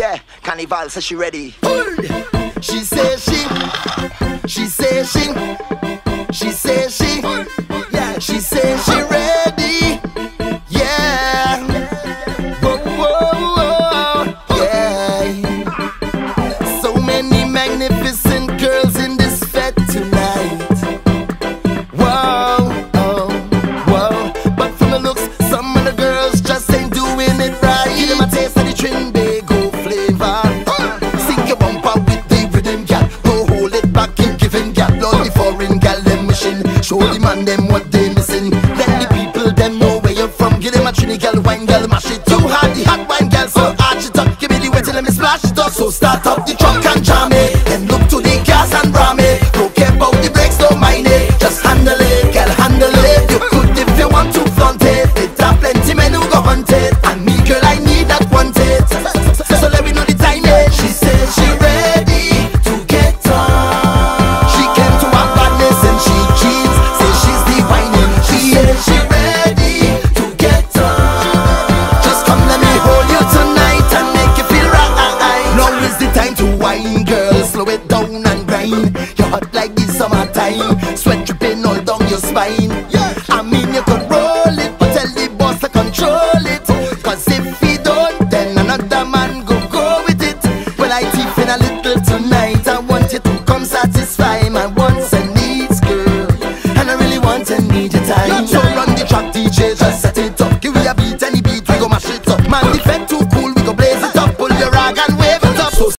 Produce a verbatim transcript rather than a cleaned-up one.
Yeah, Carnival says she ready. She says she, she says she, she says she, yeah, she says she ready. Yeah, whoa, whoa, whoa, yeah. So many magnificent girls in this fete tonight. Whoa, oh, whoa. But from the looks, some of the girls just ain't doing it right. Give them a taste of the Trinbago flavor. Sink your bumper with the rhythm, gal. Go hold it back, keep giving, gal. Lord, the foreign gal, them machine. Show the man them what they missing. Let the people them know where you're from. Give them a Trini gal, wine gal, mash it too hard. The hot wine gal, so arch it up. Give me the wet and let me splash it up. So start up the trunk and jam it.